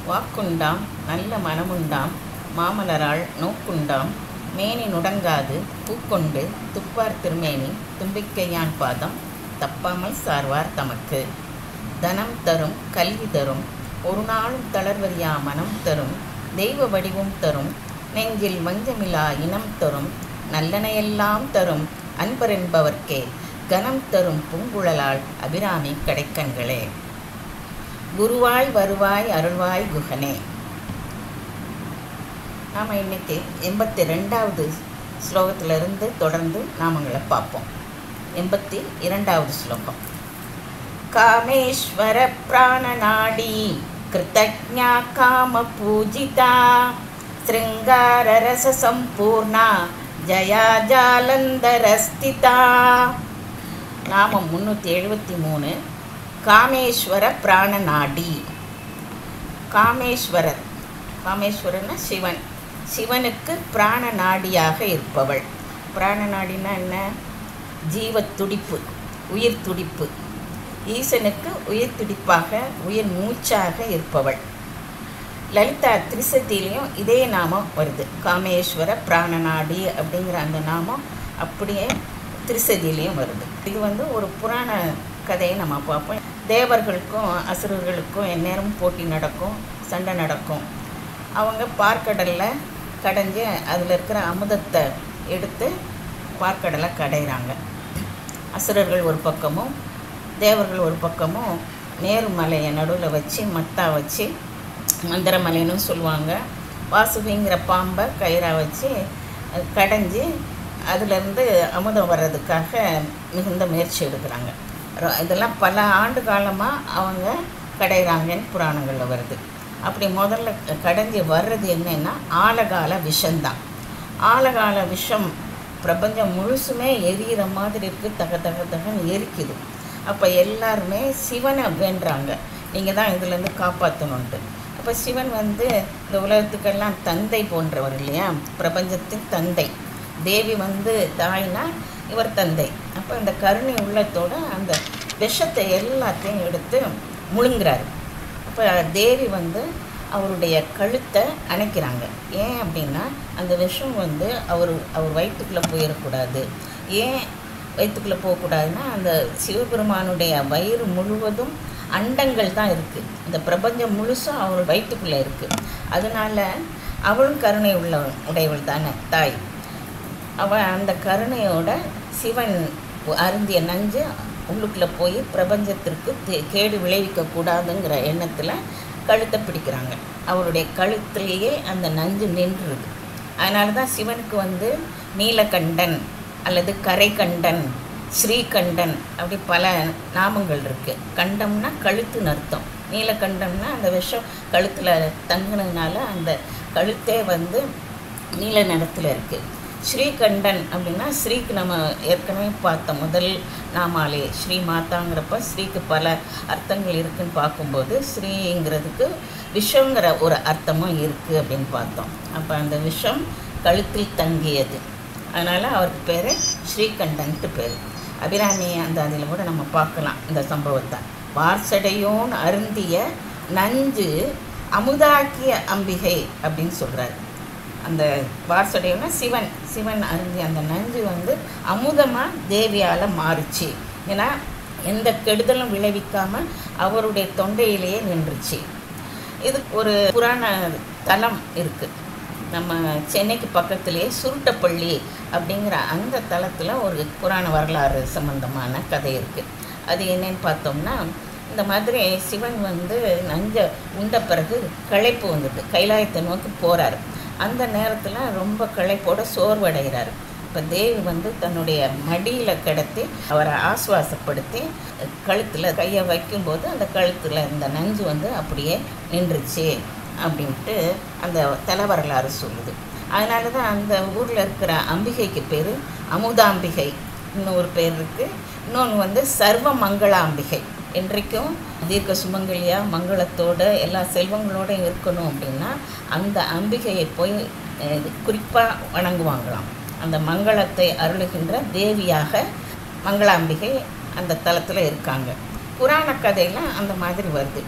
வாக்குண்டாம் நல்ல மனமுண்டாம் மாமலராள் நோக்குண்டாம் மேனி நுடங்காது பூக்கொண்டு துப்பார் திருமேனி தும்பிக்கையான் பாதம் தப்பாமல் சார்வார் தமக்கு. தனம் தரும் கல்வி தரும் ஒரு நாளும் தளர்வறியா மனம் தரும் தெய்வ வடிவும் தரும் நெஞ்சில் வஞ்சமிலா இனம் தரும் நல்லனையெல்லாம் தரும் அன்பரென்பவர்க்கே கனம் தரும் பூங்குழலாள் அபிராமி கடைக்கண்களே. குருவாய் வருவாய் அருள்வாய் குகனே. நாம் இன்னைக்கு 82வது ஸ்லோகத்திலிருந்து தொடர்ந்து நாமங்களை பார்ப்போம். 82வது ஸ்லோகம். காமேஸ்வர பிராணநாடி கிருதஜ்ஞா காம பூஜிதா ஸ்ருங்கார ரச சம்பூர்ணா ஜயா ஜாலந்தரஸ்திதா. நாமம் 373. காமேஸ்வர பிராணநாடி. காமேஸ்வரர், காமேஸ்வரன்னா சிவன், சிவனுக்கு பிராணநாடியாக இருப்பவள். பிராணநாடினா என்ன? ஜீவ துடிப்பு, உயிர் துடிப்பு. ஈசனுக்கு உயிர் துடிப்பாக உயிர் மூச்சாக இருப்பவள். லலிதா திரிசதியிலையும் இதே நாமம் வருது. காமேஸ்வர பிராணநாடி அப்படிங்கிற அந்த நாமம் அப்படியே திரிசதியிலையும் வருது. இது ஒரு புராண கதையை நம்ம பார்ப்போம். தேவர்களுக்கும் அசுரர்களுக்கும் எந்நேரமும் போட்டி நடக்கும், சண்டை நடக்கும். அவங்க பார்க்கடலில் கடைஞ்சி அதில் இருக்கிற அமுதத்தை எடுத்து பார்க்கடலை கடைகிறாங்க. அசுரர்கள் ஒரு பக்கமும் தேவர்கள் ஒரு பக்கமும் நேருமலையை நடுவில் வச்சு மத்தா வச்சு, மந்திரமலைன்னு சொல்லுவாங்க, வாசுகிங்கிற பாம்பை கயிறாக வச்சு கடைஞ்சி அதிலேருந்து அமுதம் வர்றதுக்காக மிகுந்த முயற்சி எடுக்கிறாங்க. இதெல்லாம் பல ஆண்டு காலமாக அவங்க கடைகிறாங்கன்னு புராணங்களில் வருது. அப்படி முதல்ல கடைஞ்சி வர்றது என்னென்னா ஆலகால விஷம்தான். ஆலகால விஷம் பிரபஞ்சம் முழுசுமே எரியிற மாதிரி இருக்குது, தக தக தகன்னு எரிக்குது. அப்போ எல்லாருமே சிவனை வேண்டுறாங்க, நீங்கள் தான் இதுலேருந்து காப்பாற்றணுன்ட்டு. அப்போ சிவன் இந்த உலகத்துக்கெல்லாம் தந்தை போன்றவர் இல்லையா, பிரபஞ்சத்தின் தந்தை. தேவி தாய்னா இவர் தந்தை. அப்போ அந்த கருணை உள்ளத்தோடு அந்த விஷத்தை எல்லாத்தையும் எடுத்து முழுங்குறாரு. அப்போ தேவி அவருடைய கழுத்தை அணைக்கிறாங்க. ஏன் அப்படின்னா அந்த விஷம் அவர் வயிற்றுக்குள்ளே போயிடக்கூடாது. ஏன் வயிற்றுக்குள்ளே போகக்கூடாதுன்னா அந்த சிவபெருமானுடைய வயிறு முழுவதும் அண்டங்கள் தான் இருக்குது. இந்த பிரபஞ்சம் முழுசும் அவர் வயிற்றுக்குள்ளே இருக்குது. அதனால் அவளும் கருணை உடையவள் தானே தாய். அவள் அந்த கருணையோட சிவன் அருந்திய நஞ்சு உள்ளுக்குள்ளே போய் பிரபஞ்சத்திற்கு கேடு விளைவிக்கக்கூடாதுங்கிற எண்ணத்தில் கழுத்தை பிடிக்கிறாங்க. அவருடைய கழுத்திலேயே அந்த நஞ்சு நின்றுது. அதனால தான் சிவனுக்கு நீலகண்டன் அல்லது கரைக்கண்டன், ஸ்ரீகண்டன் அப்படி பல நாமங்கள் இருக்குது. கண்டம்னா கழுத்துன்னு அர்த்தம். நீலகண்டம்னா அந்த விஷம் கழுத்தில் தங்கினதுனால அந்த கழுத்தே நீல நிறத்தில் இருக்குது. ஸ்ரீகண்டன் அப்படின்னா ஸ்ரீக்கு நம்ம ஏற்கனவே பார்த்த முதல் நாமாலே ஸ்ரீ மாதாங்கிறப்ப ஸ்ரீக்கு பல அர்த்தங்கள் இருக்குதுன்னு பார்க்கும்போது ஸ்ரீங்கிறதுக்கு விஷங்கிற ஒரு அர்த்தமும் இருக்குது அப்படின்னு பார்த்தோம். அப்போ அந்த விஷம் கழுத்தில் தங்கியது, அதனால் அவருக்கு பேர் ஸ்ரீகண்டன்ட்டு பேர். அபிராமி அதில் கூட நம்ம பார்க்கலாம் இந்த சம்பவத்தை. வார்சடையோன் அருந்திய நஞ்சு அமுதாக்கிய அம்பிகை அப்படின்னு சொல்கிறார். அந்த வார்சடையோன்னா சிவன் அருந்திய அந்த நஞ்சு அமுதமாக தேவியால் மாறிச்சு. ஏன்னா எந்த கெடுதலும் விளைவிக்காமல் அவருடைய தொண்டையிலேயே நின்றுச்சு. இது ஒரு புராண தலம் இருக்குது. நம்ம சென்னைக்கு பக்கத்துலேயே சுருட்டப்பள்ளி அப்படிங்கிற அந்த தலத்தில் ஒரு புராண வரலாறு சம்பந்தமான கதை இருக்குது. அது என்னன்னு பார்த்தோம்னா, இந்த மாதிரி சிவன் நஞ்சை உண்ட பிறகு களைப்பு வந்துட்டு கைலாயத்தை நோக்கி போகிறாரு. அந்த நேரத்தில் ரொம்ப களைப்போட சோர்வடைகிறார். இப்போ தேவி தன்னுடைய மடியில் கிடத்தி அவரை ஆசுவாசப்படுத்தி கழுத்தில் கையை வைக்கும்போது அந்த கழுத்தில் இந்த நஞ்சு அப்படியே நின்றுச்சு அப்படின்ட்டு அந்த தல வரலாறு சொல்லுது. அதனால தான் அந்த ஊரில் இருக்கிற அம்பிகைக்கு பேர் அமுதாம்பிகை. இன்னொரு பேர் இருக்குது. இன்னொன்று சர்வ மங்களாம்பிகை. என்றைக்கும் தீர்க்க சுமங்கலியாக மங்களத்தோடு எல்லா செல்வங்களோடும் இருக்கணும் அப்படின்னா அந்த அம்பிகையை போய் குறிப்பாக வணங்குவாங்களாம். அந்த மங்களத்தை அருளுகின்ற தேவியாக மங்களாம்பிகை அந்த தலத்தில் இருக்காங்க. புராண கதையெல்லாம் அந்த மாதிரி வருது.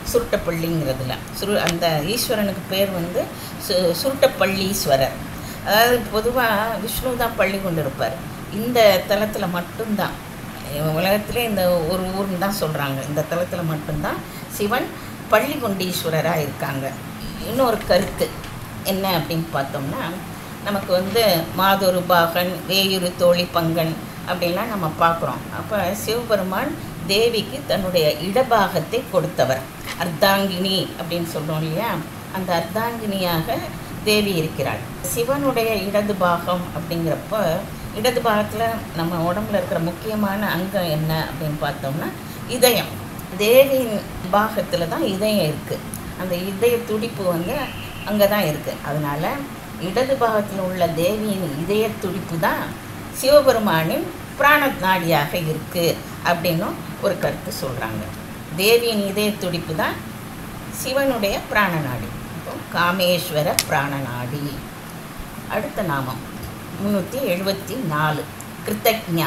சுருட்டப்பள்ளிங்கிறதுல அந்த ஈஸ்வரனுக்கு பேர் வந்து சுருட்டப்பள்ளீஸ்வரர். அதாவது பொதுவாக விஷ்ணு தான் பள்ளி கொண்டு இருப்பார். இந்த தலத்தில் மட்டும்தான், உலகத்திலே இந்த ஒரு ஊர்னு தான் சொல்கிறாங்க, இந்த தலத்தில் மட்டும்தான் சிவன் பள்ளி கொண்டீஸ்வரராக இருக்காங்க. இன்னொரு கருத்து என்ன அப்படின்னு பார்த்தோம்னா, நமக்கு வந்து மாதொரு பாகன், வேயுரு தோழி பங்கன் அப்படின்லாம் நம்ம பார்க்குறோம். அப்போ சிவபெருமான் தேவிக்கு தன்னுடைய இடபாகத்தை கொடுத்தவர். அர்த்தாங்கினி அப்படின்னு சொல்கிறோம் இல்லையா, அந்த அர்த்தாங்கினியாக தேவி இருக்கிறாள். சிவனுடைய இடது பாகம் அப்படிங்கிறப்ப, இடது பாகத்தில் நம்ம உடம்புல இருக்கிற முக்கியமான அங்கம் என்ன அப்படின்னு பார்த்தோம்னா இதயம். தேவியின் பாகத்தில் தான் இதயம் இருக்குது. அந்த இதய துடிப்பு வந்து அங்கே தான் இருக்குது. அதனால் இடது பாகத்தில் உள்ள தேவியின் இதய துடிப்பு தான் சிவபெருமானின் பிராண நாடியாக இருக்குது அப்படின்னும் ஒரு கருத்து சொல்கிறாங்க. தேவியின் இதய துடிப்பு தான் சிவனுடைய பிராணநாடி. காமேஸ்வர பிராணநாடி. அடுத்த நாமம் 374 கிருத்தஜ்ஞா.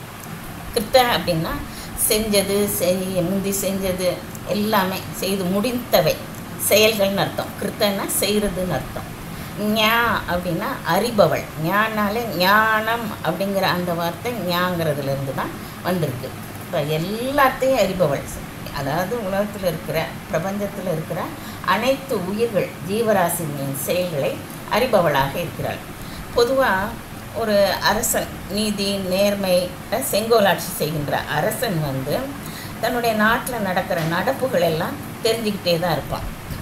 கிருத்த அப்படின்னா செஞ்சது, முந்தி செஞ்சது எல்லாமே செய்து முடித்தவை செயல்கள்னு அர்த்தம். கிருத்தன்னா செய்கிறதுன்னு அர்த்தம். ஞா அப்படின்னா அறிபவள். ஞானாலே ஞானம் அப்படிங்கிற அந்த வார்த்தை ஞாங்கிறதுலேருந்து தான் வந்திருக்கு. இப்போ எல்லாத்தையும் அறிபவள், அதாவது உலகத்தில் இருக்கிற பிரபஞ்சத்தில் இருக்கிற அனைத்து உயிர்கள் ஜீவராசிகளின் செயல்களை அறிபவளாக இருக்கிறாள். பொதுவாக ஒரு அரசன் நீதி நேர்மை செங்கோலாட்சி செய்கின்ற அரசன் வந்து தன்னுடைய நாட்டில் நடக்கிற நடப்புகள் எல்லாம் தெரிஞ்சுக்கிட்டே தான் இருப்பான்.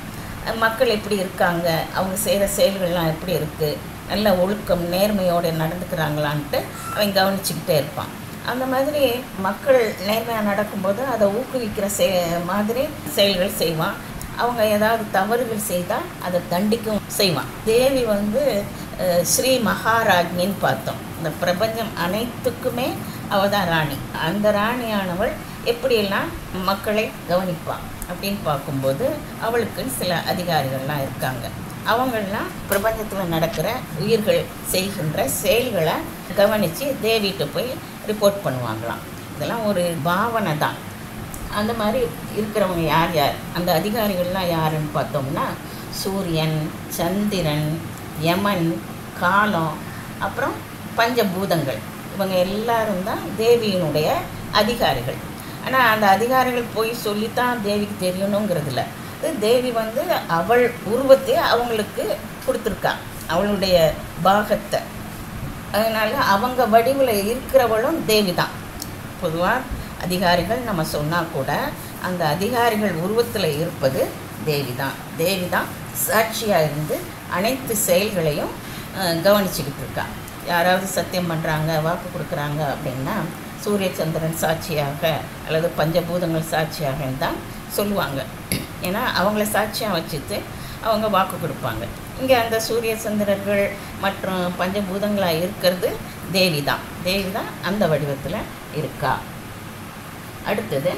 மக்கள் எப்படி இருக்காங்க, அவங்க செய்கிற செயல்கள்லாம் எப்படி இருக்குது, நல்ல ஒழுக்கம் நேர்மையோடு நடந்துக்கிறாங்களான்ட்டு அவன் கவனிச்சுக்கிட்டே இருப்பான். அந்த மாதிரி மக்கள் நேர்மையாக நடக்கும்போது அதை ஊக்குவிக்கிற மாதிரி செயல்கள் செய்வான். அவங்க ஏதாவது தவறுகள் செய்தால் அதை தண்டிக்கவும் செய்வான். தேவி வந்து ஸ்ரீ மகாராஜ்னின்னு பார்த்தோம். இந்த பிரபஞ்சம் அனைத்துக்குமே அவள் தான் ராணி. அந்த ராணியானவள் எப்படியெல்லாம் மக்களை கவனிப்பாள் அப்படின்னு பார்க்கும்போது அவளுக்கு சில அதிகாரிகள்லாம் இருக்காங்க. அவங்களாம் பிரபஞ்சத்தில் நடக்கிற உயிர்கள் செய்கின்ற செயல்களை கவனித்து தேவிகிட்ட போய் ரிப்போர்ட் பண்ணுவாங்களாம். இதெல்லாம் ஒரு பாவனை தான். அந்த மாதிரி இருக்கிறவங்க யார் யார், அந்த அதிகாரிகள்லாம் யாருன்னு பார்த்தோம்னா சூரியன், சந்திரன், யமன், காலம், அப்புறம் பஞ்சபூதங்கள், இவங்க எல்லாரும் தான் தேவியினுடைய அதிகாரிகள். ஆனால் அந்த அதிகாரிகள் போய் சொல்லித்தான் தேவிக்கு தெரியணுங்கிறதில்ல. தேவி வந்து அவள் உருவத்தை அவங்களுக்கு கொடுத்துருக்கா, அவளுடைய பாகத்தை. அதனால் அவங்க வடிவில் இருக்கிறவளும் தேவி தான். பொதுவாக அதிகாரிகள் நம்ம சொன்னால் கூட அந்த அதிகாரிகள் உருவத்தில் இருப்பது தேவி தான். தேவி தான் சாட்சியாக இருந்து அனைத்து செயல்களையும் கவனிச்சுக்கிட்டு இருக்கா. யாராவது சத்தியம் பண்ணுறாங்க, வாக்கு கொடுக்குறாங்க அப்படின்னா சூரிய சந்திரன் சாட்சியாக அல்லது பஞ்சபூதங்கள் சாட்சியாக தான் சொல்லுவாங்க. ஏன்னா அவங்கள சாட்சியாக வச்சுட்டு அவங்க வாக்கு கொடுப்பாங்க. இங்கே அந்த சூரிய சந்திரர்கள் மற்றும் பஞ்சபூதங்களாக இருக்கிறது தேவி தான். தேவி தான் அந்த வடிவத்தில் இருக்கா. அடுத்தது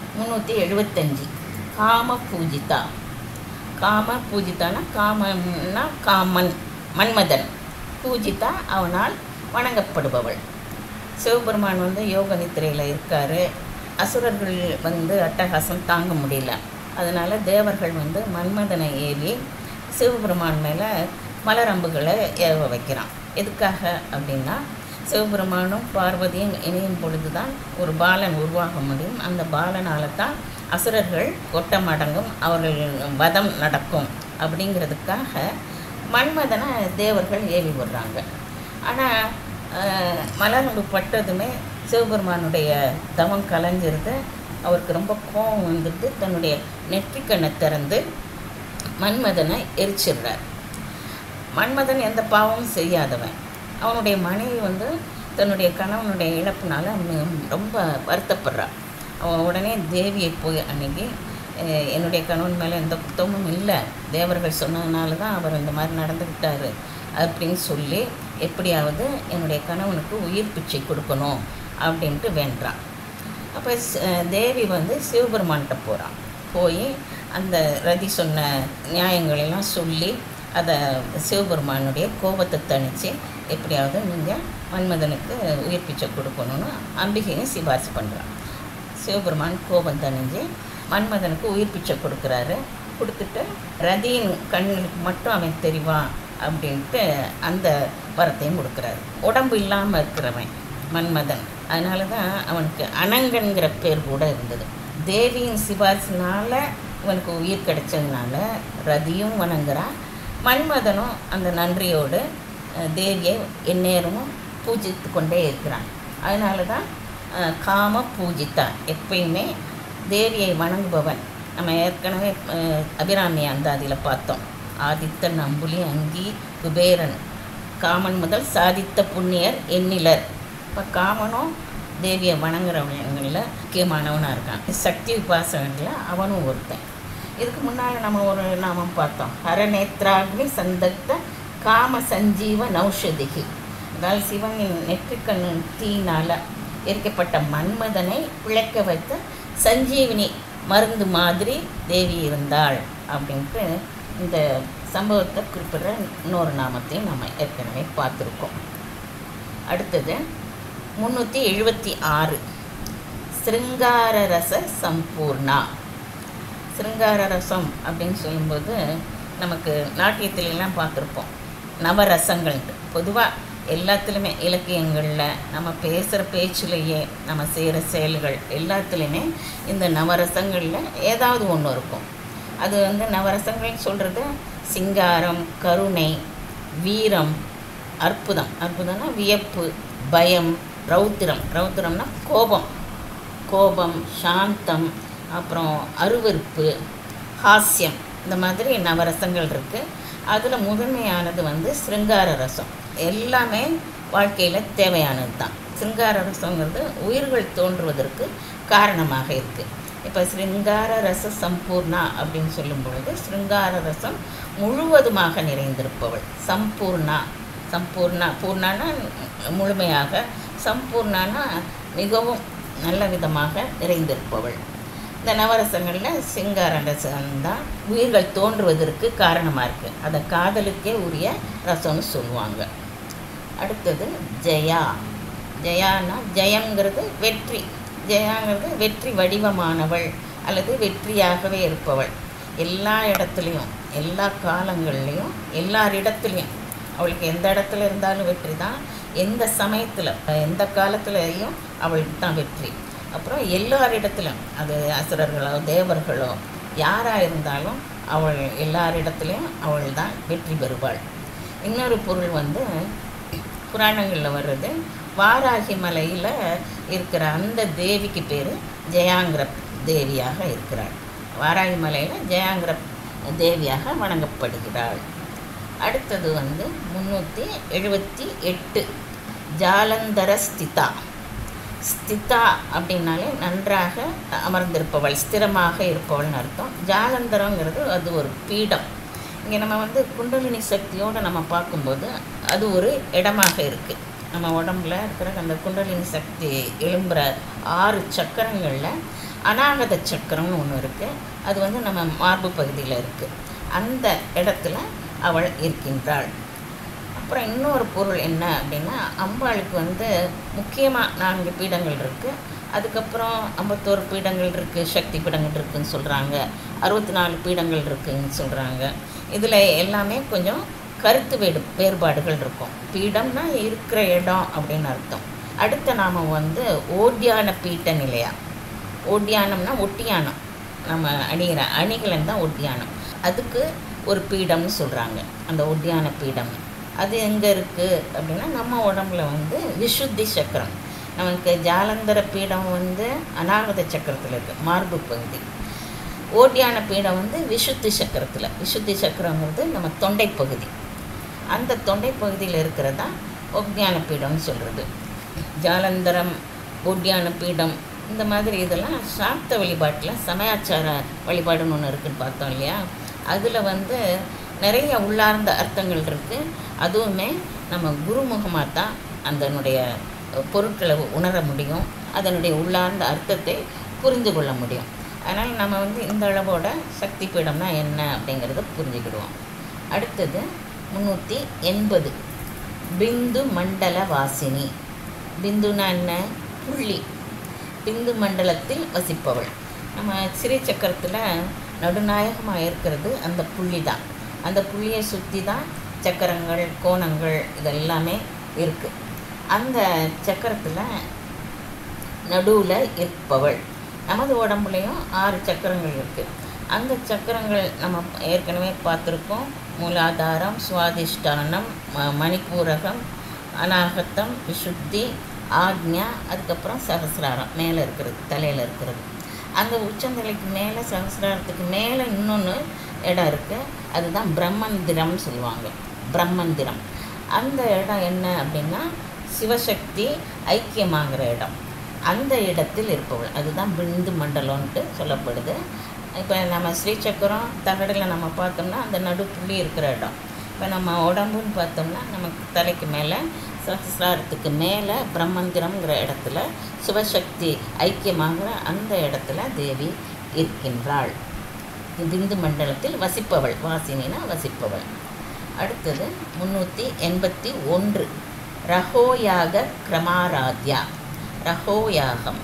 375 காம பூஜிதா. காம பூஜிதானா காமன்னா காமன், மன்மதன். பூஜிதா அவனால் வணங்கப்படுபவள். சிவபெருமான் வந்து யோக நித்திரையில் இருக்கார். அசுரர்கள் வந்து அட்டகாசம் தாங்க முடியல. அதனால் தேவர்கள் வந்து மன்மதனை ஏவி சிவபெருமான் மேலே மலரம்புகளை ஏவ வைக்கிறான். எதுக்காக அப்படின்னா சிவபெருமானும் பார்வதியும் இணையும் பொழுது தான் ஒரு பாலன் உருவாக முடியும். அந்த பாலனால் தான் அசுரர்கள் கொட்டம் அடங்கும், அவர்கள் வதம் நடக்கும் அப்படிங்கிறதுக்காக மன்மதனை தேவர்கள் ஏவி விடுறாங்க. ஆனால் மலரம்பு பட்டதுமே சிவபெருமானுடைய தவம் கலைஞ்சிருது. அவருக்கு ரொம்ப கோபம் வந்துட்டு தன்னுடைய நெற்றிக்கண்ணை திறந்து மன்மதனை எரிச்சிடுறார். மன்மதன் எந்த பாவமும் செய்யாதவன். அவனுடைய மனைவி வந்து தன்னுடைய கணவனுடைய இழப்புனால ரொம்ப வருத்தப்படுறாள். அவன் உடனே தேவியை போய் அன்றைக்கி என்னுடைய கணவன் மேலே எந்த குத்தமும் இல்லை, தேவர்கள் சொன்னதுனால தான் அவர் இந்த மாதிரி நடந்துக்கிட்டார் அப்படின்னு சொல்லி எப்படியாவது என்னுடைய கணவனுக்கு உயிர் பிச்சை கொடுக்கணும் அப்படின்ட்டு வேண்டான். அப்போ தேவி வந்து சிவபெருமான்கிட்ட போகிறான். போய் அந்த ரதி சொன்ன நியாயங்களெல்லாம் சொல்லி அதை சிவபெருமானுடைய கோபத்தை தணித்து எப்படியாவது நீங்கள் மன்மதனுக்கு உயிர் பிச்சை கொடுக்கணும்னு அம்பிகையும் சிபாரிசு பண்ணுறான். சிவபெருமான் கோபம் தணிஞ்சு மன்மதனுக்கு உயிர் பிச்சை கொடுக்குறாரு. கொடுத்துட்டு ரதியின் கண்ணுக்கு மட்டும் அவன் தெரிவான் அப்படின்ட்டு அந்த வரத்தையும் கொடுக்குறாரு. உடம்பு இல்லாமல் இருக்கிறவன் மன்மதன், அதனால தான் அவனுக்கு அனங்கன்கிற பேர் கூட இருந்தது. தேவியின் சிபாரிசினால் இவனுக்கு உயிர் கிடைச்சதுனால ரதியும் வணங்குறான். மன்மதனும் அந்த நன்றியோடு தேவியை எந்நேரமும் பூஜித்து கொண்டே இருக்கிறான். அதனால தான் காம பூஜித்தா, எப்பயுமே தேவியை வணங்குபவன். நம்ம ஏற்கனவே அபிராமி அந்தாதியில் பார்த்தோம். ஆதித்தன் அம்புலி அங்கி குபேரன் காமன் முதல் சாதித்த புண்ணியர் எண்ணிலர். இப்போ காமனும் தேவியை வணங்குறவங்களில் முக்கியமானவனாக இருக்கான். சக்தி உபாசகங்களில் அவனும் ஒருத்தன். இதுக்கு முன்னால் நம்ம ஒரு நாமம் பார்த்தோம், ஹரநேத்ராக்னி சந்தக்த காம சஞ்சீவ நௌஷதிகி. அதாவது சிவனின் நெற்றிக்கண்ணு தீனால் எரிக்கப்பட்ட மன்மதனை பிழைக்க வைத்த சஞ்சீவினி மருந்து மாதிரி தேவி இருந்தாள் அப்படின்ட்டு இந்த சம்பவத்தை குறிப்பிடுற இன்னொரு நாமத்தையும் நம்ம ஏற்கனவே பார்த்துருக்கோம். அடுத்தது 376 ஸ்ருங்காரரச சம்பூர்ணா. ஸ்ருங்கார ரசம் அப்படின்னு சொல்லும்போது நமக்கு நாட்டியத்திலெல்லாம் பார்த்துருப்போம் நவரசங்கள்ட்டு. பொதுவாக எல்லாத்துலேயுமே இலக்கியங்களில் நம்ம பேசுகிற பேச்சிலேயே நம்ம செய்கிற செயல்கள் எல்லாத்துலேயுமே இந்த நவரசங்களில் ஏதாவது ஒன்று இருக்கும். அது நவரசங்கள்னு சொல்கிறது சிங்காரம், கருணை, வீரம், அற்புதம், அற்புதம்னா வியப்பு, பயம், ரௌத்திரம், ரௌத்திரம்னா கோபம், சாந்தம், அப்புறம் அருவருப்பு, ஹாஸ்யம், இந்த மாதிரி நவரசங்கள் இருக்குது. அதில் முதன்மையானது ஸ்ருங்கார ரசம். எல்லாமே வாழ்க்கையில் தேவையானது தான். ஸ்ருங்கார ரசங்கிறது உயிர்கள் தோன்றுவதற்கு காரணமாக இருக்குது. இப்போ ஸ்ருங்கார ரச சம்பூர்ணா அப்படின்னு சொல்லும் பொழுது ஸ்ருங்கார ரசம் முழுவதுமாக நிறைந்திருப்பவள் சம்பூர்ணா. பூர்ணானா முழுமையாக, சம்பூர்ணானா மிகவும் நல்ல விதமாக நிறைந்திருப்பவள். இந்த நவரசங்களில் சிங்கார ரசம்தான் உயிர்கள் தோன்றுவதற்கு காரணமாக இருக்குது. அதை காதலுக்கே உரிய ரசம்னு சொல்லுவாங்க. அடுத்தது ஜெயானா ஜெயங்கிறது வெற்றி. ஜெயாங்கிறது வெற்றி வடிவமானவள் அல்லது வெற்றியாகவே இருப்பவள். எல்லா இடத்துலையும், எல்லா காலங்கள்லேயும், எல்லாரிடத்துலையும் அவளுக்கு எந்த இடத்துல இருந்தாலும் வெற்றி தான். எந்த சமயத்தில், எந்த காலத்துலேயும் அவளுக்கு தான் வெற்றி. அப்புறம் எல்லாரிடத்துலையும், அது அசுரர்களோ தேவர்களோ யாராக இருந்தாலும் அவள் எல்லாரிடத்துலையும் அவள் தான் வெற்றி பெறுவாள். இன்னொரு பொருள் புராணங்களில் வர்றது, வாராகி மலையில் இருக்கிற அந்த தேவிக்கு பேர் ஜெயாங்கிற தேவியாக இருக்கிறாள். வாராகி மலையில் ஜெயாங்கிற தேவியாக வணங்கப்படுகிறாள். அடுத்தது 378 ஜாலந்தர ஸ்திதா அப்படின்னாலே நன்றாக அமர்ந்திருப்பவள், ஸ்திரமாக இருப்பவள்னு அர்த்தம். ஜாலந்தரங்கிறது அது ஒரு பீடம். இங்கே நம்ம குண்டலினி சக்தியோடு நம்ம பார்க்கும்போது அது ஒரு இடமாக இருக்குது. நம்ம உடம்புல இருக்கிற அந்த குண்டலினி சக்தி எழும்புகிற 6 சக்கரங்களில் அநாகத சக்கரம்னு ஒன்று இருக்குது. அது நம்ம மார்பு பகுதியில் இருக்குது. அந்த இடத்துல அவள் இருக்கின்றாள். அப்புறம் இன்னொரு பொருள் என்ன அப்படின்னா, அம்பாளுக்கு முக்கியமாக 4 பீடங்கள் இருக்குது. அதுக்கப்புறம் 51 பீடங்கள் இருக்குது, சக்தி பீடங்கள் இருக்குதுன்னு சொல்கிறாங்க. 64 பீடங்கள் இருக்குதுன்னு சொல்கிறாங்க. இதில் எல்லாமே கொஞ்சம் கருத்து வேறுபாடுகள் இருக்கும். பீடம்னா இருக்கிற இடம் அப்படின்னு அர்த்தம். அடுத்த நாம் ஓட்டியான பீட்ட நிலையா. ஓட்டியானம்னா ஒட்டியானம், நம்ம அணிகிற அணிகலன் தான் ஒட்டியானம். அதுக்கு ஒரு பீடம்னு சொல்கிறாங்க, அந்த ஒட்டியான பீடம். அது எங்கே இருக்குது அப்படின்னா, நம்ம உடம்புல விசுத்தி சக்கரம். நமக்கு ஜாலந்தர பீடம் அநாகத சக்கரத்தில் இருக்குது, மார்பு பகுதி. ஓட்டியான பீடம் விசுத்தி சக்கரத்தில். விசுத்தி சக்கரங்கிறது நம்ம தொண்டை பகுதி. அந்த தொண்டை பகுதியில் இருக்கிறதா ஒக்ஞான பீடம்னு சொல்கிறது. ஜாலந்தரம், ஓட்டியான பீடம், இந்த மாதிரி இதெல்லாம் சாக்த வழிபாட்டில் சமயாச்சார வழிபாடுன்னு ஒன்று இருக்குதுன்னு பார்த்தோம் இல்லையா. அதில் நிறைய உள்ளார்ந்த அர்த்தங்கள் இருக்குது. அதுவுமே நம்ம குருமுகமாக தான் அதனுடைய பொருட்களை உணர முடியும், அதனுடைய உள்ளார்ந்த அர்த்தத்தை புரிந்து கொள்ள முடியும். அதனால் நம்ம இந்த அளவோட சக்தி பீடம்னா என்ன அப்படிங்கிறத புரிஞ்சுக்கிடுவோம். அடுத்தது 380 பிந்து மண்டல வாசினி. பிந்துனா என்ன? புள்ளி. பிந்து மண்டலத்தில் வசிப்பவள். நம்ம ஸ்ரீ சக்கரத்தில் நடுநாயகமாக இருக்கிறது அந்த புள்ளி தான். அந்த புள்ளியை சுற்றி தான் சக்கரங்கள், கோணங்கள் இதெல்லாமே இருக்குது. அந்த சக்கரத்தில் நடுவில் இருப்பவள். நமது உடம்புலையும் 6 சக்கரங்கள் இருக்குது. அந்த சக்கரங்கள் நம்ம ஏற்கனவே பார்த்துருக்கோம். மூலாதாரம், சுவாதிஷ்டானம், மணிப்பூரகம், அநாகத்தம், விசுத்தி, ஆக்ஞா, அதுக்கப்புறம் சகசிராரம் மேலே இருக்கிறது, தலையில் இருக்கிறது. அந்த உச்சந்தலைக்கு மேலே, சகசிராரத்துக்கு மேலே இன்னொன்று இடம் இருக்குது. அதுதான் பிரம்மந்திரம்னு சொல்லுவாங்க. பிரம்மந்திரம் அந்த இடம் என்ன அப்படின்னா சிவசக்தி ஐக்கியமாகிற இடம். அந்த இடத்தில் இருப்பவள் அதுதான் பிந்து மண்டலம்ன்ட்டு சொல்லப்படுது. இப்போ நம்ம ஸ்ரீசக்கரம் தகடில் நம்ம பார்த்தோம்னா அந்த நடுப்புள்ளி இருக்கிற இடம். இப்போ நம்ம உடம்புன்னு பார்த்தோம்னா நமக்கு தலைக்கு மேலே சகசிராரத்துக்கு மேலே பிரம்மந்திரம்ங்கிற இடத்துல சிவசக்தி ஐக்கியமாகிற அந்த இடத்துல தேவி இருக்கின்றாள். பிந்து மண்டலத்தில் வசிப்பவள். வாசினினா வசிப்பவள். அடுத்தது 381 ரகோயாக கிரமாராத்யா. ரகோயாகம்.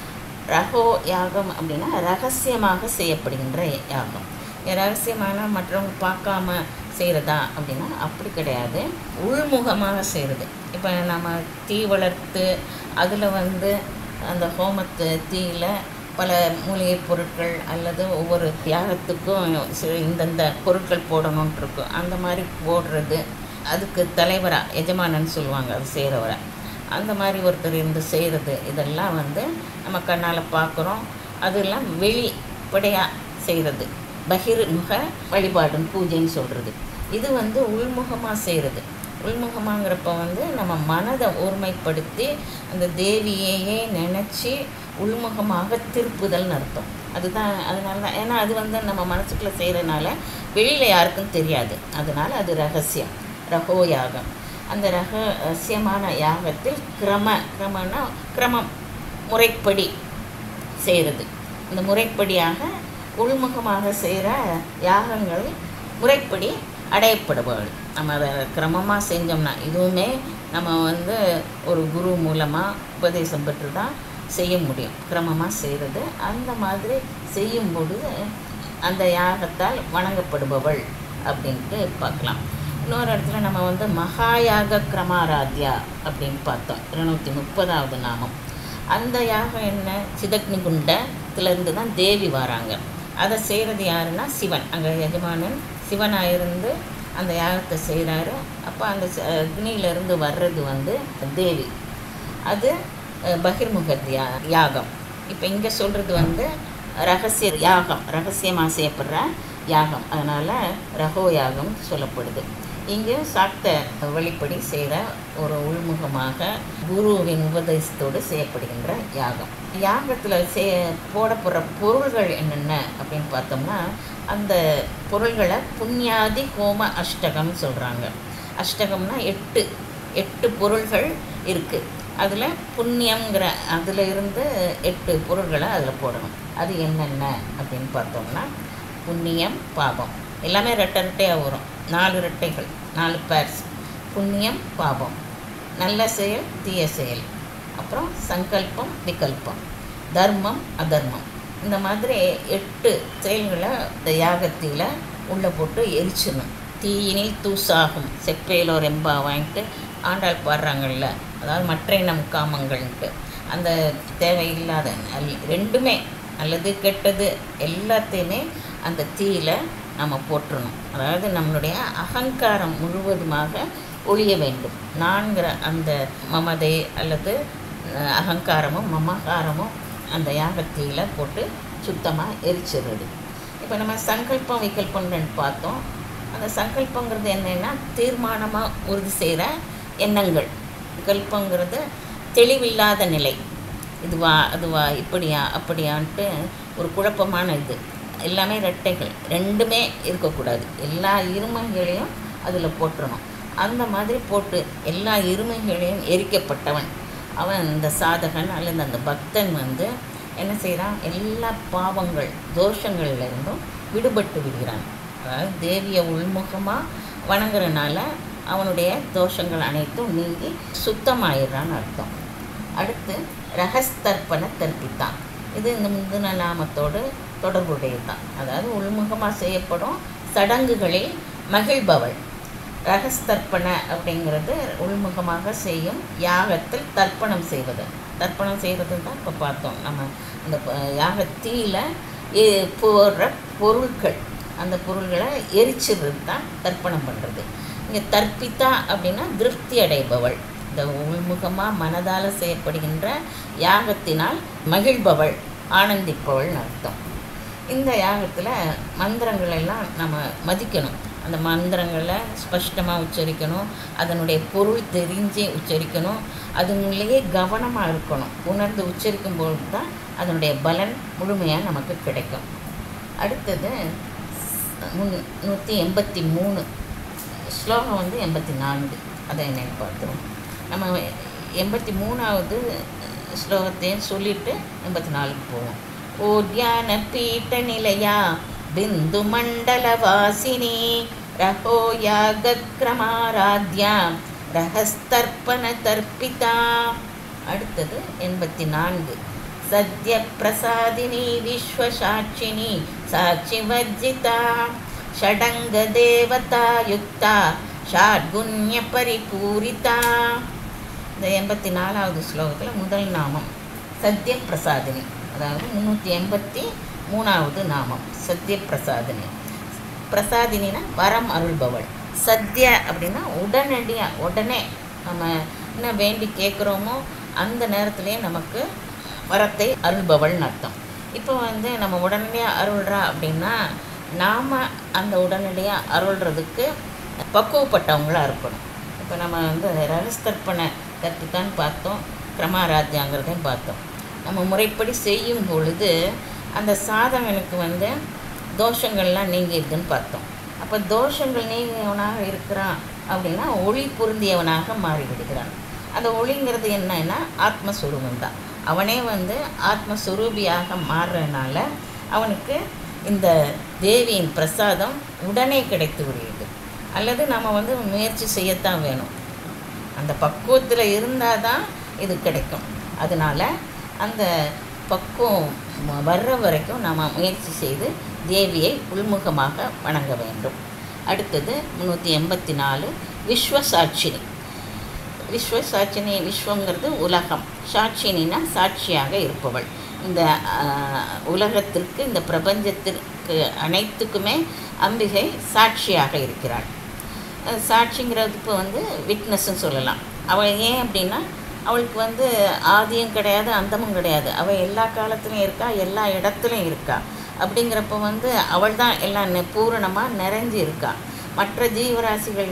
ரகோயாகம் அப்படின்னா ரகசியமாக செய்யப்படுகின்ற யாகம். ரகசியமான மற்றவங்க பார்க்காம செய்கிறதா அப்படின்னா அப்படி கிடையாது. உள்முகமாக செய்கிறது. இப்போ நம்ம தீ வளர்த்து அதில் அந்த ஹோமத்து தீயில் பல மூலிகை பொருட்கள் அல்லது ஒவ்வொரு யாகத்துக்கும் இந்தந்த பொருட்கள் போடணுன்ட்டு இருக்கும். அந்த மாதிரி போடுறது அதுக்கு தலைவராக எஜமானன்னு சொல்லுவாங்க, அது செய்கிறவரை. அந்த மாதிரி ஒருத்தர் இருந்து செய்கிறது இதெல்லாம் நம்ம கண்ணால் பார்க்குறோம். அதெல்லாம் வெளிப்படையாக செய்கிறது. பகிர்முக வழிபாடுன்னு பூஜைன்னு சொல்கிறது. இது உள்முகமாக செய்கிறது. உள்முகமாங்கிறப்ப நம்ம மனதை ஒருமைப்படுத்தி அந்த தேவியையே நினச்சி உள்முகமாக திருப்புதல்னு அர்த்தம். அதுதான். அதனால தான், ஏன்னா அது நம்ம மனசுக்குள்ளே செய்கிறதுனால வெளியில் யாருக்கும் தெரியாது. அதனால் அது ரகசியம், ரகோ யாகம். அந்த ரகசியமான யாகத்தில் கிரமம்னா கிரமம், முறைப்படி செய்கிறது. அந்த முறைப்படியாக உள்முகமாக செய்கிற யாகங்கள் முறைப்படி அடையப்படுபவள். நம்ம அதை கிரமமாக செஞ்சோம்னா இதுவுமே நம்ம ஒரு குரு மூலமாக உபதேசம் பெற்று தான் செய்ய முடியும். கிரமமாக செய்கிறது. அந்த மாதிரி செய்யும் பொழுது அந்த யாகத்தால் வணங்கப்படுபவள் அப்படின்ட்டு பார்க்கலாம். இன்னொரு இடத்துல நம்ம மகாயாக கிரமாராத்யா அப்படின்னு பார்த்தோம். 230வது நாமம். அந்த யாகம் என்ன? சிதக்னி குண்டத்திலேருந்து தான் தேவி வராங்க. அதை செய்கிறது யாருன்னா சிவன். அங்கே எஜமானன் சிவனாக இருந்து அந்த யாகத்தை செய்கிறாரு. அப்போ அந்த அக்னியிலேருந்து வர்றது தேவி. அது பகிர்முக யாகம். இப்போ இங்கே சொல்கிறது ரகசிய யாகம், ரகசியமாக செய்யப்படுற யாகம். அதனால் ரகோ யாகம் சொல்லப்படுது. இங்கே சாக்த வழிப்படி செய்கிற ஒரு உள்முகமாக குருவின் உபதேசத்தோடு செய்யப்படுகின்ற யாகம். யாகத்தில் போடப்படுற பொருள்கள் என்னென்ன அப்படின்னு பார்த்தோம்னா அந்த பொருள்களை புண்ணியாதி ஹோம அஷ்டகம்னு சொல்கிறாங்க. அஷ்டகம்னா 8 பொருள்கள் இருக்குது. அதில் புண்ணியங்கிற அதில் இருந்து 8 பொருள்களை அதில் போடணும். அது என்னென்ன அப்படின்னு பார்த்தோம்னா புண்ணியம், பாபம் எல்லாமே ரெட்டையாக வரும். 4 ரெட்டைகள், 4 பேர்ஸ். புண்ணியம், பாபம், நல்ல செயல், தீய செயல், அப்புறம் சங்கல்பம், விகல்பம், தர்மம், அதர்மம். இந்த மாதிரி 8 செயல்களை இந்த யாகத்தில் உள்ளே போட்டு எரிச்சிடணும். தீயினில் தூசாகும் செப்பேலோர் எம்பா வாங்கிட்டு ஆண்டாள் பாடுறாங்கள்ல, அதாவது மற்ற நம் காமங்கள்ன்ட்டு. அந்த தேவையில்லாத ரெண்டுமே நல்லது கெட்டது எல்லாத்தையுமே அந்த தீயில் நம்ம போட்டுடணும். அதாவது நம்மளுடைய அகங்காரம் முழுவதுமாக ஒழிய வேண்டும். நான்கிற அந்த மமதை அல்லது அகங்காரமும் மமகாரமும் அந்த யாகத்தீயில் போட்டு சுத்தமாக எரிச்சிடுறது. இப்போ நம்ம சங்கல்பம் விகல்பம்னு பார்த்தோம். அந்த சங்கல்பங்கிறது என்னென்னா தீர்மானமாக உறுதி செய்கிற எண்ணங்கள். விகல்பங்கிறது தெளிவில்லாத நிலை. இதுவா அதுவா இப்படியா அப்படியான்ட்டு ஒரு குழப்பமான இது. எல்லாமே ரெட்டைகள், ரெண்டுமே இருக்கக்கூடாது. எல்லா இருமைகளையும் அதில் போட்டுறணும். அந்த மாதிரி போட்டு எல்லா இருமைகளையும் எரிக்கப்பட்டவன் அவன் இந்த சாதகன் அல்லது அந்த பக்தன் என்ன செய்கிறான்? எல்லா பாவங்கள் தோஷங்கள்லேருந்தும் விடுபட்டு விடுகிறான். அதாவது தேவியை உள்முகமாக வணங்குறனால அவனுடைய தோஷங்கள் அனைத்தும் நீங்கி சுத்தமாயிடுறான்னு அர்த்தம். அடுத்து ரகஸ்தர்ப்பண தர்ப்பித்தான். இது இந்த முந்தின நாமத்தோடு தொடர்புடையது தான். அதாவது உள்முகமாக செய்யப்படும் சடங்குகளில் மகிழ்பவள். ரகஸ்தர்ப்பண அப்படிங்கிறது உள்முகமாக செய்யும் யாகத்தில் தர்ப்பணம் செய்வது. தர்ப்பணம் செய்கிறது தான் இப்போ பார்த்தோம். நம்ம அந்த யாகத்தீயில் போடுற பொருட்கள், அந்த பொருள்களை எரிச்சிடுறது தான் தர்ப்பணம் பண்ணுறது. இங்கே தர்ப்பித்தா அப்படின்னா திருப்தி அடைபவள். இந்த உள்முகமாக மனதால் செய்யப்படுகின்ற யாகத்தினால் மகிழ்பவள், ஆனந்திப்பவள்னு அர்த்தம். இந்த யாகத்தில் மந்திரங்கள் எல்லாம் நம்ம மதிக்கணும். அந்த மந்திரங்களை ஸ்பஷ்டமாக உச்சரிக்கணும், அதனுடைய பொருள் தெரிஞ்சு உச்சரிக்கணும், அதுலேயே கவனமாக இருக்கணும். உணர்ந்து உச்சரிக்கும் பொழுது தான் அதனுடைய பலன் முழுமையாக நமக்கு கிடைக்கும். அடுத்தது 183 ஸ்லோகம் 84. அதை என்னென்னு பார்த்துருவோம். நம்ம 83வது ஸ்லோகத்தையும் சொல்லிவிட்டு 84க்கு போவோம். ஓ தியான பீட்ட நிலையா பிந்து மண்டல வாசினி ரஹோ யாகக்ரமாராத்யா ரஹஸ்தர்ப்பண தர்ப்பிதா. அடுத்தது 84. சத்ய பிரசாதினி விஸ்வசாட்சினி சாட்சி வர்ஜிதா ஷடங்க தேவதா யுக்தா ஷாட்குண்ய பரிபூரிதா. இந்த 84வது ஸ்லோகத்தில் முதல் நாமம் சத்ய பிரசாதினி, அதாவது 383வது நாமம் சத்ய பிரசாதினி. பிரசாதினா வரம் அருள்பவள். சத்ய அப்படின்னா உடனடியாக, உடனே நம்ம என்ன வேண்டி கேட்குறோமோ அந்த நேரத்துலேயே நமக்கு வரத்தை அருள்பவள்னு அர்த்தம். இப்போ நம்ம உடனடியாக அருள்றா அப்படின்னா நாம் அந்த உடனடியாக அருள்றதுக்கு பக்குவப்பட்டவங்களாக இருக்கணும். இப்போ நம்ம ரகஸ்தர்ப்பண கற்றுத்தான்னு பார்த்தோம், கிரமாராஜ்யாங்கிறதையும் பார்த்தோம். நம்ம முறைப்படி செய்யும் பொழுது அந்த சாதகனுக்கு தோஷங்கள்லாம் நீங்கிடுதுன்னு பார்த்தோம். அப்போ தோஷங்கள் நீங்கியவனாக இருக்கிறான் அப்படின்னா ஒளி பொருந்தியவனாக மாறிவிடுகிறான். அந்த ஒளிங்கிறது என்னன்னா ஆத்மஸ்வரூபம் தான். அவனே ஆத்மஸ்வரூபியாக மாறுறதுனால அவனுக்கு இந்த தேவியின் பிரசாதம் உடனே கிடைத்து விடுகிறது. அல்லது நம்ம முயற்சி செய்யத்தான் வேணும். அந்த பக்குவத்தில் இருந்தால் தான் இது கிடைக்கும். அதனால் அந்த பக்குவம் வர்ற வரைக்கும் நாம் முயற்சி செய்து தேவியை உள்முகமாக வணங்க வேண்டும். அடுத்தது 384 விஸ்வசாட்சினி. விஸ்வசாட்சினி, விஸ்வங்கிறது உலகம், சாட்சினா சாட்சியாக இருப்பவள். இந்த உலகத்திற்கு, இந்த பிரபஞ்சத்திற்கு அனைத்துக்குமே அம்பிகை சாட்சியாக இருக்கிறாள். சாட்சிங்கிறதுக்கு விட்னஸ்ன்னு சொல்லலாம். அவள் ஏன் அப்படின்னா அவளுக்கு ஆதியும் கிடையாது, அந்தமும் கிடையாது. அவள் எல்லா காலத்துலையும் இருக்கா, எல்லா இடத்துலையும் இருக்கா. அப்படிங்கிறப்ப அவள் தான் எல்லாம் பூரணமாக நிறைஞ்சி இருக்கா. மற்ற ஜீவராசிகள்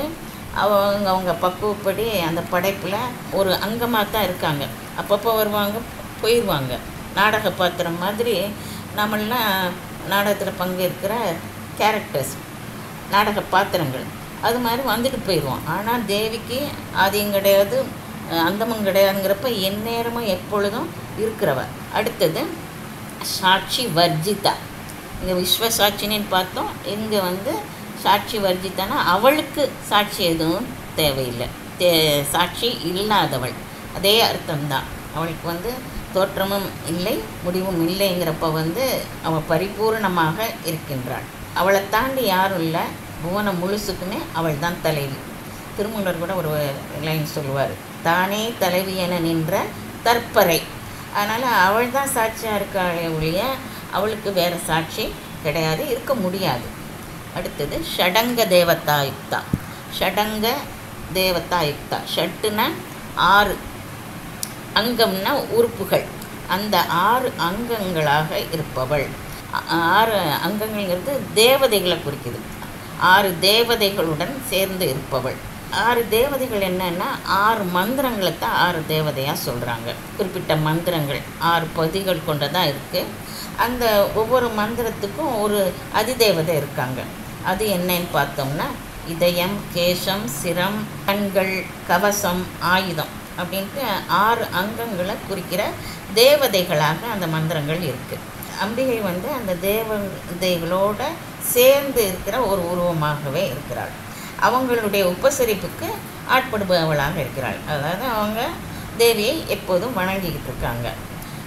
அவங்க பக்குவப்படி அந்த படைப்பில் ஒரு அங்கமாக தான் இருக்காங்க. அப்பப்போ வருவாங்க, போயிடுவாங்க. நாடக பாத்திரம் மாதிரி நம்மளாம் நாடகத்தில் பங்கேற்கிற கேரக்டர்ஸ், நாடக பாத்திரங்கள், அது மாதிரி வந்துட்டு போயிடுவோம். ஆனால் தேவிக்கு ஆதியும் கிடையாது, அந்தமும் கிடையாதுங்கிறப்ப எந்நேரமும் எப்பொழுதும் இருக்கிறவ. அடுத்தது சாட்சி வர்ஜிதா. இங்கே விஸ்வசாட்சினின்னு பார்த்தோம். இங்கே சாட்சி வர்ஜிதானா அவளுக்கு சாட்சி எதுவும் தேவையில்லை, சாட்சி இல்லாதவள். அதே அர்த்தம்தான். அவளுக்கு தோற்றமும் இல்லை, முடிவும் இல்லைங்கிறப்ப அவள் பரிபூர்ணமாக இருக்கின்றாள். அவளை தாண்டி யாரும் இல்லை. புவனம் முழுசுக்குமே அவள் தான் தலைவி. திருமூலர் கூட ஒரு லைன் சொல்லுவார், தானே தலைவி என நின்ற தற்பரை. அதனால் அவள் தான் சாட்சியாக இருக்காளே ஒழிய அவளுக்கு வேறு சாட்சி கிடையாது, இருக்க முடியாது. அடுத்தது ஷடங்க தேவதாயுக்தா. ஷடங்க தேவதாயுக்தா, ஷட்டுனா 6, அங்கம்னா உறுப்புகள். அந்த 6 அங்கங்களாக இருப்பவள். 6 அங்கங்கள்ங்கிறது தேவதைகளை குறிக்குது. 6 தேவதைகளுடன் சேர்ந்து இருப்பவள். 6 தேவதைகள் என்னன்னா 6 மந்திரங்களை தான் 6 தேவதையாக சொல்கிறாங்க. குறிப்பிட்ட மந்திரங்கள் 6 பதிகள் கொண்டதாக இருக்குது. அந்த ஒவ்வொரு மந்திரத்துக்கும் ஒரு அதிதேவதை இருக்காங்க. அது என்னன்னு பார்த்தோம்னா இதயம், கேசம், சிரம், கண்கள், கவசம், ஆயுதம் அப்படின்ட்டு 6 அங்கங்களை குறிக்கிற தேவதைகளாக அந்த மந்திரங்கள் இருக்குது. அம்பிகை அந்த தேவதைகளோட சேர்ந்து இருக்கிற ஒரு உருவமாகவே இருக்கிறாள். அவங்களுடைய உபசரிப்புக்கு ஆட்படுபவளாக இருக்கிறாள். அதாவது அவங்க தேவியை எப்போதும் வணங்கிக்கிட்டு இருக்காங்க.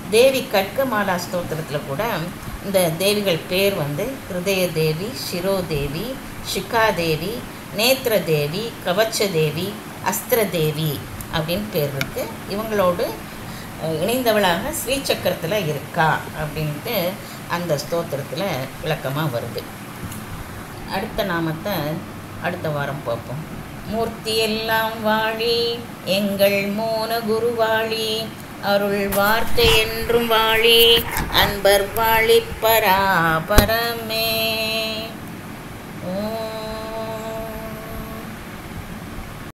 தேவி கர்க்கமாலா ஸ்தோத்திரத்தில் கூட இந்த தேவிகள் பேர் வந்து ஹிருதய தேவி, சிரோதேவி, சிகாதேவி, நேத்ரதேவி, கவச்சதேவி, அஸ்திரதேவி அப்படின்னு பேர் இருக்குது. இவங்களோடு இணைந்தவளாக ஸ்ரீசக்கரத்தில் இருக்கா அப்படின்ட்டு அந்த ஸ்தோத்திரத்தில் விளக்கமாக வருது. அடுத்த நாமத்தை அடுத்த வாரம் பார்ப்போம். மூர்த்தி எல்லாம் வாழி எங்கள் மோன குருவாழி, அருள் வார்த்தை என்றும் வாழி, அன்பர் வாழி பராபரமே.